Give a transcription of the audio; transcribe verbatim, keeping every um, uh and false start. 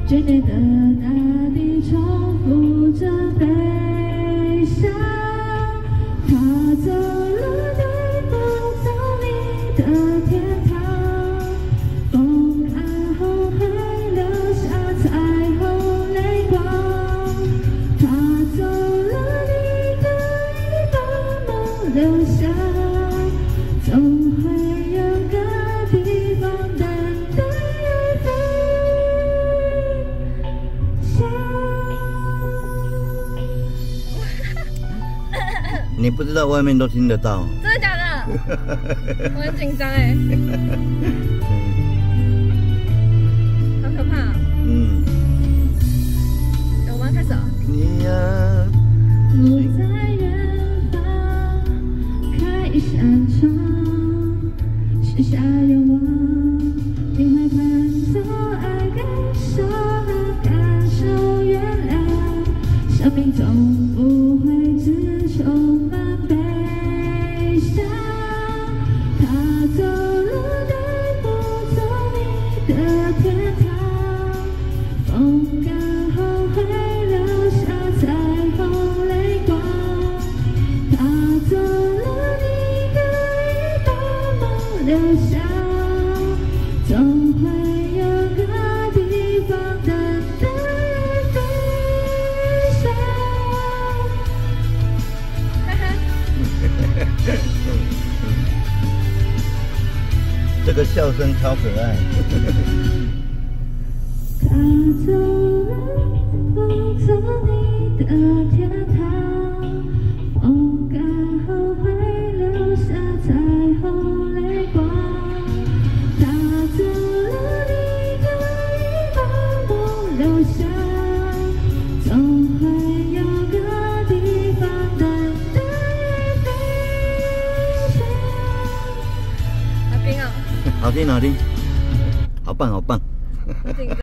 剧烈的大地重复着悲伤，他走了带不走你的天堂，风干后会留下彩虹泪光，他走了你可以把梦留下，总会有个地方等待爱飞翔。 你不知道外面都听得到。 真的假的？我很紧张哎，好可怕啊！ 嗯， 我们要开始了。 你呀、 我在远方开一扇窗，许下愿望，你会伴奏爱感受，感受原谅，生命总不会只充满悲伤，他走了带不走你的天堂，风干后会留下彩虹泪光，他走了你可以把梦留下，总会有个地方等待爱飞翔。 这个笑声超可爱。 他走了，不走你的天堂，风干后会留下彩虹泪光，他走了，你可以把梦留下，总会有个地方等待爱飞翔。 好冰啊！ 好听好听，好棒好棒。 好紧张。